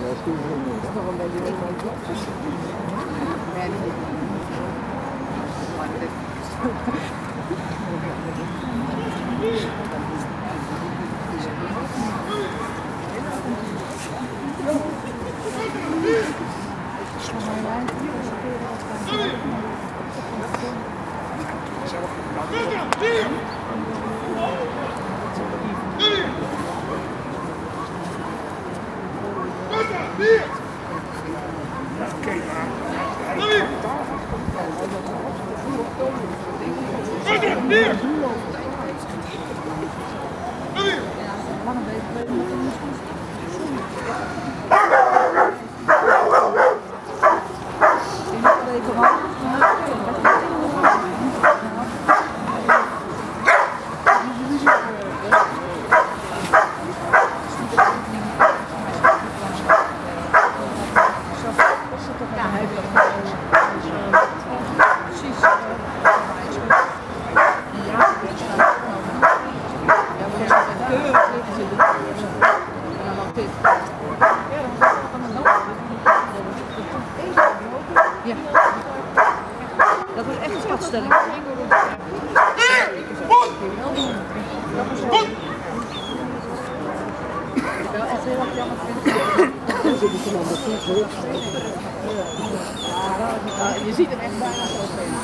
Je ziet hem echt bijna zo spelen.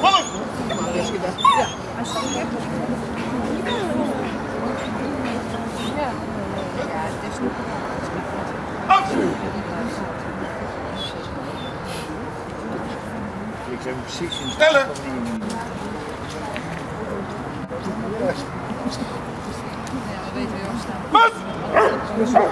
Ja, hij staat echt. Ja, het is nog. Ik heb precies in stellen. Ja, we weten weer waar we staan.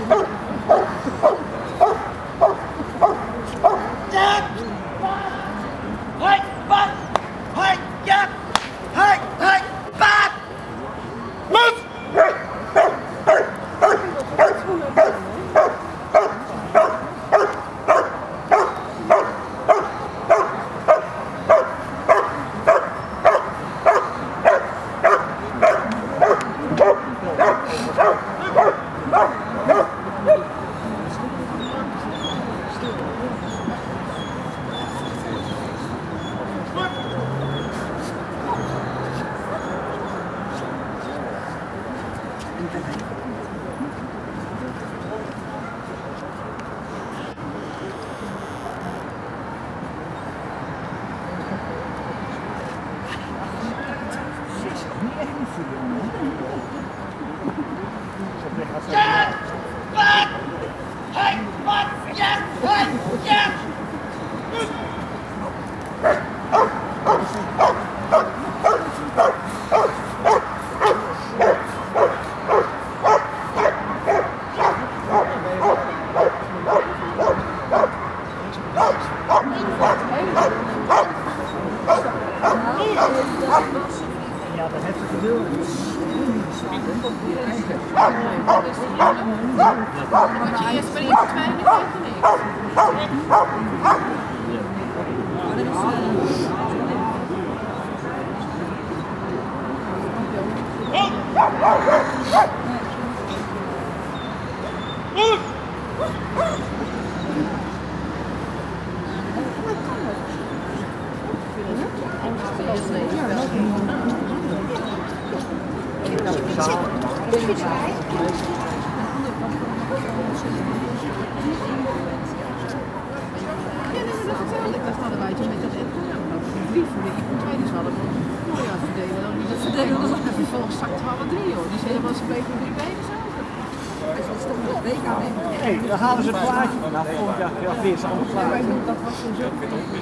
Dan halen ze het plaatje vanaf. Ja, weer zo'n plaatje. Dat was een zo.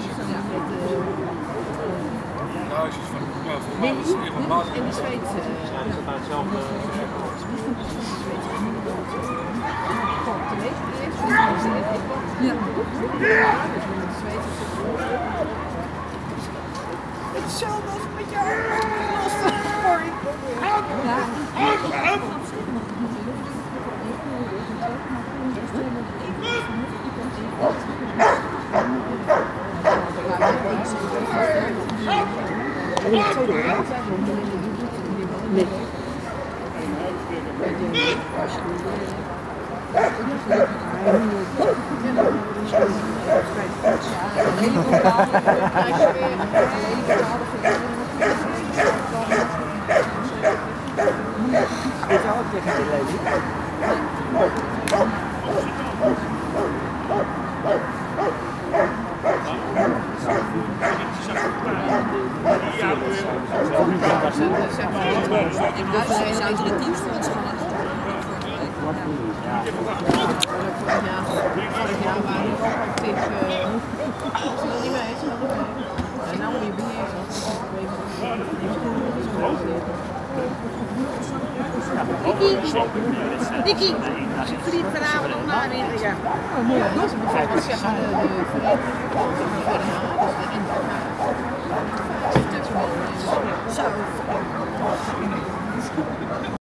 In de Zweedse. Hetzelfde als met jou. Nee. Weet je ook tegen die lady? Hij zou de teamfonds gaan. Vorig jaar waren er ook actief. Als je er niet mee eens, dan niet mee. En nou moet je beheersen. Dikkie, ze vliegt vanavond nog naar Amerika. Oh, mooi. Dat is bijvoorbeeld zeggen de vereniging van de NK. Zo.